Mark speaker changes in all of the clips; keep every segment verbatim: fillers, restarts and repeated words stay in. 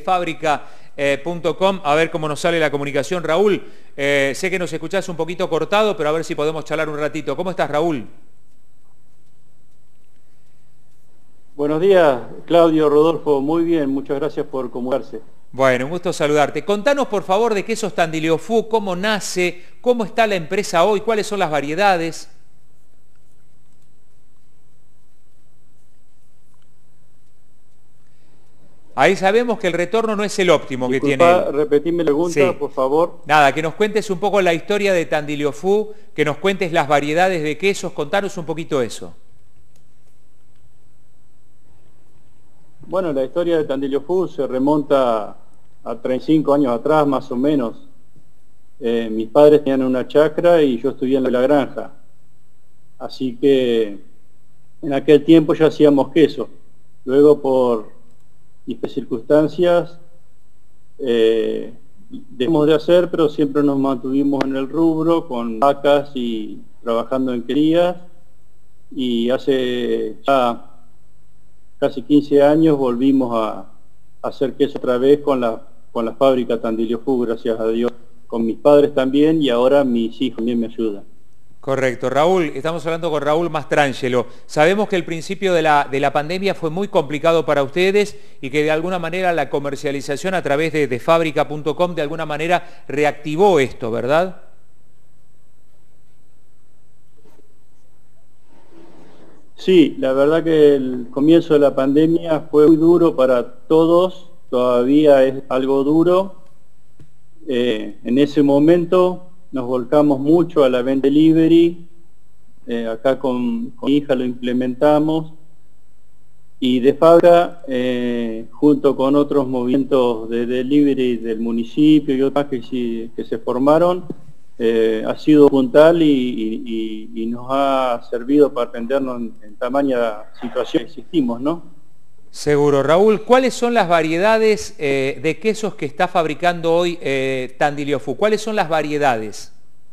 Speaker 1: fábrica punto com, a ver cómo nos sale la comunicación. Raúl, eh, sé que nos escuchás un poquito cortado, pero a ver si podemos charlar un ratito. ¿Cómo estás, Raúl?
Speaker 2: Buenos días, Claudio, Rodolfo, muy bien, muchas gracias por comunicarse.
Speaker 1: Bueno, un gusto saludarte. Contanos, por favor, de Quesos Tandiliofú, cómo nace, cómo está la empresa hoy, cuáles son las variedades. Ahí sabemos que el retorno no es el óptimo
Speaker 2: Disculpa,
Speaker 1: que tiene él.
Speaker 2: Repetime la pregunta,
Speaker 1: Sí.
Speaker 2: por favor.
Speaker 1: Nada, que nos cuentes un poco la historia de Tandiliofú, que nos cuentes las variedades de quesos, contanos un poquito eso.
Speaker 2: Bueno, la historia de Tandiliofú se remonta a treinta y cinco años atrás, más o menos. Eh, mis padres tenían una chacra y yo estudié en la granja. Así que en aquel tiempo ya hacíamos queso. Luego, por diferentes circunstancias, eh, dejamos de hacer, pero siempre nos mantuvimos en el rubro con vacas y trabajando en crías. Y hace ya casi quince años volvimos a, a hacer queso otra vez con la, con la fábrica Tandiliofú, gracias a Dios, con mis padres también, y ahora mis hijos también me ayudan.
Speaker 1: Correcto. Raúl, estamos hablando con Raúl Mastrangelo. Sabemos que el principio de la, de la pandemia fue muy complicado para ustedes y que de alguna manera la comercialización a través de, de fábrica punto com de alguna manera reactivó esto, ¿verdad?
Speaker 2: Sí, la verdad que el comienzo de la pandemia fue muy duro para todos, todavía es algo duro. Eh, en ese momento nos volcamos mucho a la venta delivery, eh, acá con, con mi hija lo implementamos, y de fábrica, eh, junto con otros movimientos de delivery del municipio y otras que, sí, que se formaron, Eh, ha sido puntual y, y, y nos ha servido para atendernos en, en tamaña situación que existimos, ¿no?
Speaker 1: Seguro. Raúl, ¿cuáles son las variedades eh, de quesos que está fabricando hoy eh, Tandiliofú? ¿Cuáles son las variedades?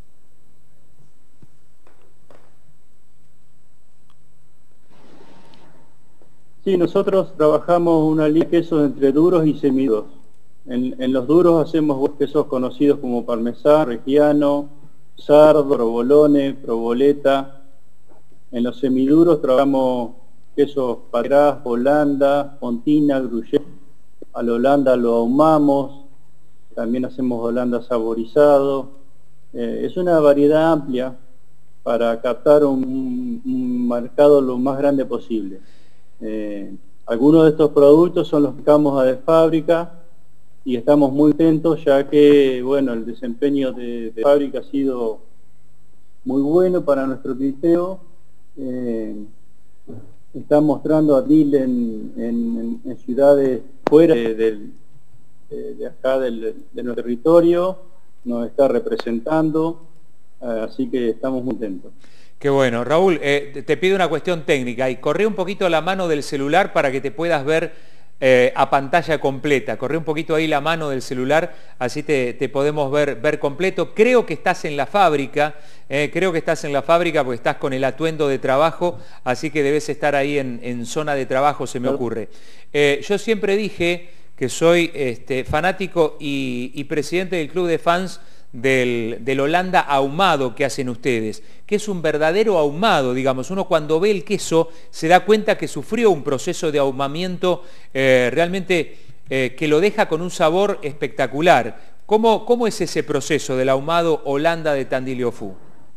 Speaker 2: Sí, nosotros trabajamos una línea de quesos entre duros y semiduros. En, en los duros hacemos quesos conocidos como parmesano, reggiano, sardo, provolone, provoleta. En los semiduros trabajamos quesos Gras, Holanda, Fontina, Gruyère. Al Holanda lo ahumamos, también hacemos Holanda saborizado. Eh, es una variedad amplia para captar un, un mercado lo más grande posible. Eh, algunos de estos productos son los que sacamos de fábrica, y estamos muy atentos ya que, bueno, el desempeño de, de fábrica ha sido muy bueno para nuestro criterio. Eh, está mostrando a D I L en, en, en ciudades fuera de, de, de acá del, de nuestro territorio, nos está representando, eh, así que estamos muy atentos.
Speaker 1: Qué bueno. Raúl, eh, te pido una cuestión técnica y corre un poquito la mano del celular para que te puedas ver Eh, a pantalla completa. Corre un poquito ahí la mano del celular, así te, te podemos ver, ver completo. Creo que estás en la fábrica, eh, creo que estás en la fábrica porque estás con el atuendo de trabajo, así que debes estar ahí en, en zona de trabajo, se me ocurre. Eh, yo siempre dije que soy este, fanático y, y presidente del club de fans Del, del Holanda ahumado que hacen ustedes, que es un verdadero ahumado, digamos. Uno cuando ve el queso se da cuenta que sufrió un proceso de ahumamiento eh, realmente eh, que lo deja con un sabor espectacular. ¿Cómo, cómo es ese proceso del ahumado Holanda de Tandiliofú?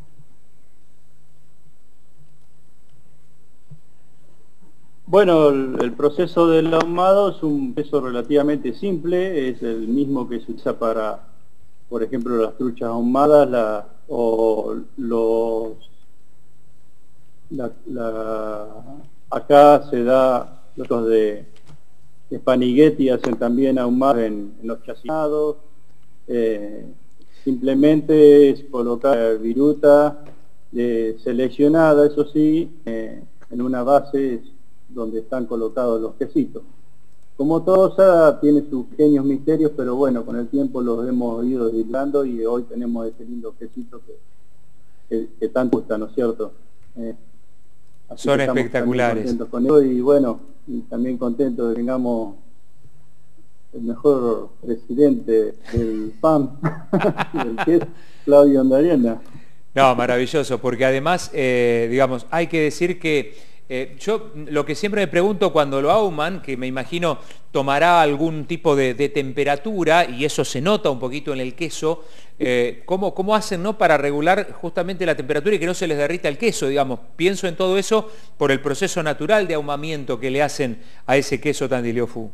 Speaker 2: Bueno, el, el proceso del ahumado es un proceso relativamente simple, es el mismo que se usa para, por ejemplo, las truchas ahumadas la, o los... La, la, acá se da los de, de Panighetti, hacen también ahumados en, en los chacinados. Eh, simplemente es colocar viruta eh, seleccionada, eso sí, eh, en una base donde están colocados los quesitos. Como todo Sada tiene sus pequeños misterios, pero bueno, con el tiempo los hemos ido desglosando y hoy tenemos ese lindo quesito que, que, que tanto gusta, ¿no es cierto? Eh,
Speaker 1: Son espectaculares.
Speaker 2: Contentos con eso y bueno, y también contentos de que tengamos el mejor presidente del P A M, del queso, Claudio Andariena.
Speaker 1: No, maravilloso, porque además, eh, digamos, hay que decir que eh, yo lo que siempre me pregunto cuando lo ahuman, que me imagino tomará algún tipo de, de temperatura, y eso se nota un poquito en el queso, eh, ¿cómo, cómo hacen, ¿no?, para regular justamente la temperatura y que no se les derrita el queso, digamos? Pienso en todo eso por el proceso natural de ahumamiento que le hacen a ese queso Tandilio-Fu.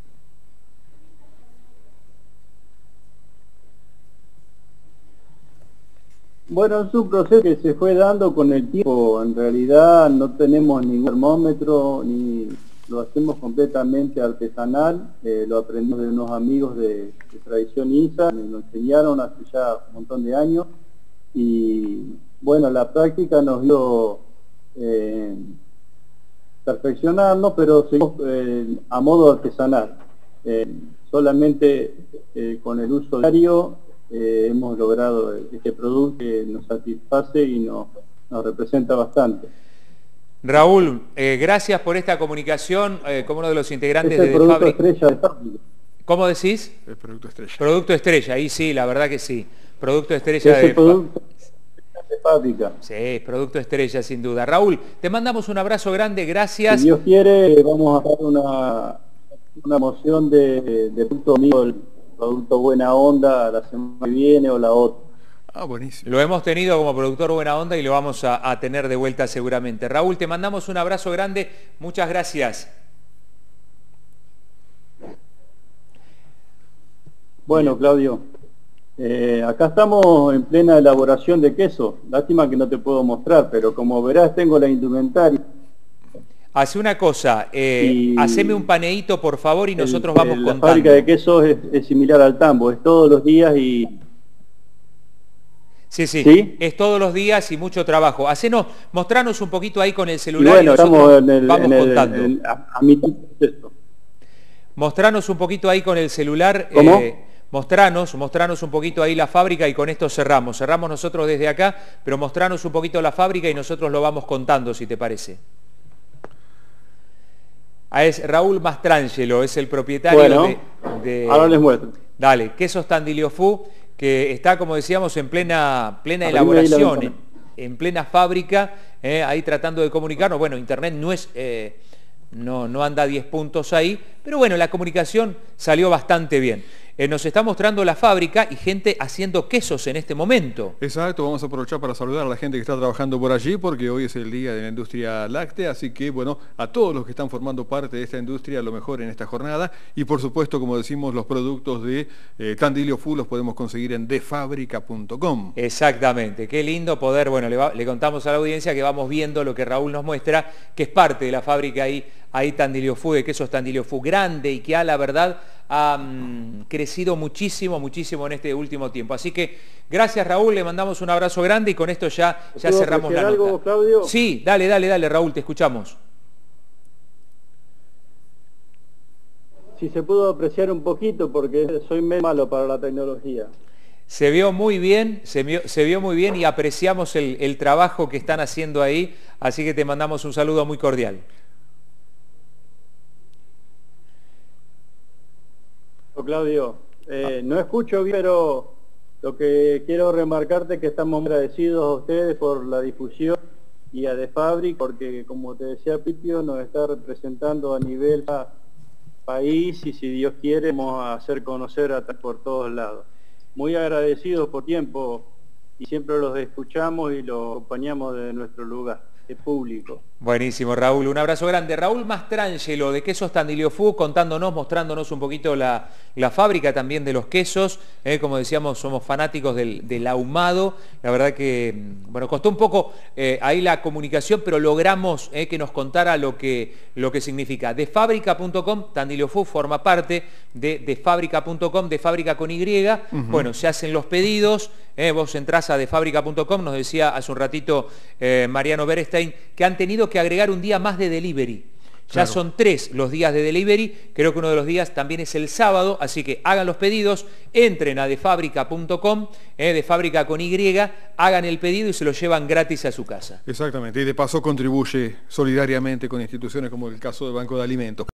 Speaker 2: Bueno, es un proceso que se fue dando con el tiempo. En realidad no tenemos ningún termómetro, ni lo hacemos completamente artesanal. Eh, lo aprendimos de unos amigos de, de Tradición I N S A, me lo enseñaron hace ya un montón de años. Y bueno, la práctica nos dio eh, perfeccionarnos, pero seguimos eh, a modo artesanal. Eh, solamente eh, con el uso diario Eh, hemos logrado este producto que nos satisface y nos, nos representa bastante.
Speaker 1: Raúl, eh, gracias por esta comunicación eh, como uno de los integrantes
Speaker 2: es el
Speaker 1: de
Speaker 2: producto
Speaker 1: Fábrica.
Speaker 2: Estrella de Fábrica.
Speaker 1: ¿Cómo decís?
Speaker 3: El producto estrella.
Speaker 1: Producto estrella, ahí sí, la verdad que sí. Producto estrella
Speaker 2: Es
Speaker 1: de
Speaker 2: el producto de Fábrica.
Speaker 1: Sí, producto estrella sin duda. Raúl, te mandamos un abrazo grande, gracias.
Speaker 2: Si Dios quiere, vamos a dar una, una moción de, de producto mío, el producto Buena Onda, la semana que viene o la otra.
Speaker 3: Ah, buenísimo.
Speaker 1: Lo hemos tenido como productor Buena Onda y lo vamos a, a tener de vuelta seguramente. Raúl, te mandamos un abrazo grande, muchas gracias.
Speaker 2: Bueno, Claudio, eh, acá estamos en plena elaboración de queso. Lástima que no te puedo mostrar, pero como verás tengo la indumentaria.
Speaker 1: Hace una cosa, eh,
Speaker 2: y
Speaker 1: haceme un paneíto por favor y
Speaker 2: el,
Speaker 1: nosotros vamos
Speaker 2: el,
Speaker 1: contando.
Speaker 2: La fábrica de quesos es, es similar al tambo, es todos los días y...
Speaker 1: Sí, sí,
Speaker 2: ¿Sí?
Speaker 1: Es todos los días y mucho trabajo. Hacenos, mostranos un poquito ahí con el
Speaker 2: Y
Speaker 1: celular
Speaker 2: bueno,
Speaker 1: y nosotros
Speaker 2: estamos en el,
Speaker 1: vamos
Speaker 2: en el,
Speaker 1: contando.
Speaker 2: en el, a, a mitad del proceso.
Speaker 1: Mostranos un poquito ahí con el celular.
Speaker 2: ¿Cómo?
Speaker 1: Eh, mostranos, mostranos un poquito ahí la fábrica y con esto cerramos. Cerramos nosotros desde acá, pero mostranos un poquito la fábrica y nosotros lo vamos contando, si te parece. Ah, es Raúl Mastrangelo, es el propietario
Speaker 2: bueno,
Speaker 1: de, de...
Speaker 2: ahora les muestro.
Speaker 1: Dale, Quesos Tandilio-Fu, que está, como decíamos, en plena, plena elaboración, en, en plena fábrica, eh, ahí tratando de comunicarnos. Bueno, internet no es... Eh, no, no anda a diez puntos ahí, pero bueno, la comunicación salió bastante bien. Eh, nos está mostrando la fábrica y gente haciendo quesos en este momento.
Speaker 3: Exacto, vamos a aprovechar para saludar a la gente que está trabajando por allí, porque hoy es el día de la industria láctea, así que bueno, a todos los que están formando parte de esta industria, lo mejor en esta jornada, y por supuesto, como decimos, los productos de eh, Tandilio-Fu los podemos conseguir en defabrica punto com.
Speaker 1: Exactamente, qué lindo poder, bueno, le, va, le contamos a la audiencia que vamos viendo lo que Raúl nos muestra, que es parte de la fábrica ahí, ahí Tandilio-Fu, de quesos Tandilio-Fu, grande y que a la verdad ha um, crecido muchísimo, muchísimo en este último tiempo. Así que gracias Raúl, le mandamos un abrazo grande y con esto ya, ya cerramos la
Speaker 2: algo,
Speaker 1: nota.
Speaker 2: Claudio?
Speaker 1: Sí, dale, dale, dale Raúl, te escuchamos.
Speaker 2: Si se pudo apreciar un poquito porque soy medio malo para la tecnología.
Speaker 1: Se vio muy bien, se vio, se vio muy bien y apreciamos el, el trabajo que están haciendo ahí, así que te mandamos un saludo muy cordial.
Speaker 2: Claudio, eh, no escucho bien, pero lo que quiero remarcarte es que estamos agradecidos a ustedes por la difusión y a Defabric, porque como te decía Pipio, nos está representando a nivel país y si Dios quiere vamos a hacer conocer a, por todos lados. Muy agradecidos por tiempo y siempre los escuchamos y los acompañamos de nuestro lugar de público.
Speaker 1: Buenísimo, Raúl. Un abrazo grande. Raúl Mastrangelo, de Quesos Tandilio-Fu, contándonos, mostrándonos un poquito la, la fábrica también de los quesos. Eh, como decíamos, somos fanáticos del, del ahumado. La verdad que, bueno, costó un poco eh, ahí la comunicación, pero logramos eh, que nos contara lo que, lo que significa. Defabrica punto com, Tandilio-Fu forma parte de defabrica punto com, de fábrica con Y. Uh-huh. Bueno, se hacen los pedidos. Eh, vos entrás a defabrica punto com, nos decía hace un ratito eh, Mariano Berestein, que han tenido que agregar un día más de delivery. Ya claro. Son tres los días de delivery, creo que uno de los días también es el sábado, así que hagan los pedidos, entren a defabrica punto com, eh, de fábrica con Y, hagan el pedido y se lo llevan gratis a su casa.
Speaker 3: Exactamente, y de paso contribuye solidariamente con instituciones como el caso del Banco de Alimentos.